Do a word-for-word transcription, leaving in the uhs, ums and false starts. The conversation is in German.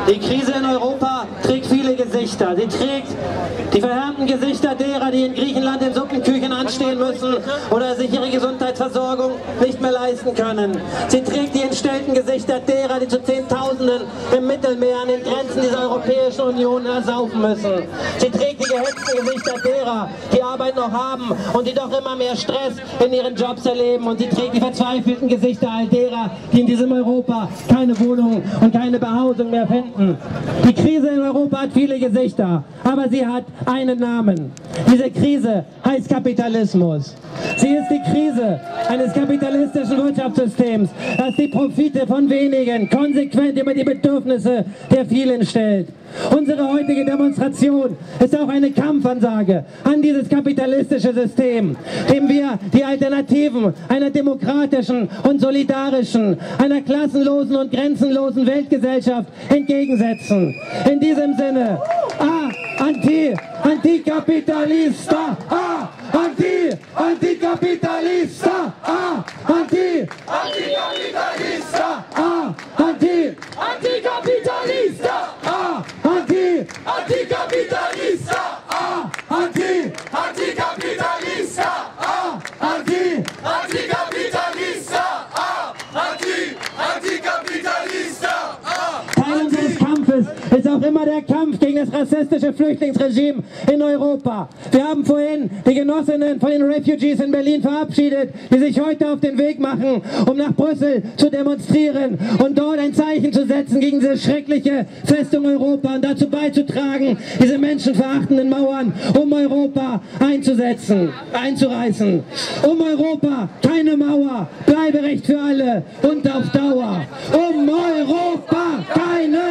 Die Krise in Europa trägt viele Gesichter. Sie trägt die verhärmten Gesichter derer, die in Griechenland in Suppenküchen anstehen müssen oder sich ihre Gesundheitsversorgung nicht mehr leisten können. Sie trägt die entstellten Gesichter derer, die zu Zehntausenden im Mittelmeer an den Grenzen dieser Europäischen Union ersaufen müssen. Sie trägt die gehetzten Gesichter derer, die Arbeit noch haben und die doch immer mehr Stress in ihren Jobs erleben. Und sie trägt die verzweifelten Gesichter all derer, die in diesem Europa keine Wohnung und keine Behausung mehr finden. Die Krise in Europa hat viele Gesichter, aber sie hat einen Namen. Diese Krise heißt Kapitalismus. Sie ist die Krise eines kapitalistischen Wirtschaftssystems, das die Profite von wenigen konsequent über die Bedürfnisse der vielen stellt. Unsere heutige Demonstration ist auch eine Kampfansage an dieses kapitalistische System, dem wir die Alternativen einer demokratischen und solidarischen, einer klassenlosen und grenzenlosen Weltgesellschaft entgegensetzen. In diesem Sinne, ah, Anti, Antikapitalista, ah, Anti, Antikapitalista, ah, Anti, Antikapitalista, ah, Anti, Antikapitalista, ah, Anti, Antikapitalista, ah, Anti, Antikapitalista, ah, Anti, Antikapitalista, ah, Anti, Antikapitalista, ah. Teil unseres Kampfes ist auch immer der Kampf gegen das rassistische Flüchtlingsregime in Europa. Wir haben vorhin die Genossinnen von den Refugees in Berlin verabschiedet, die sich heute auf den Weg machen, um nach Brüssel zu demonstrieren und dort ein Zeichen zu setzen gegen diese schreckliche Festung Europa und dazu beizutragen, diese menschenverachtenden Mauern um Europa einzusetzen, einzureißen. Um Europa keine Mauer, Bleiberecht für alle und auf Dauer. Um Europa keine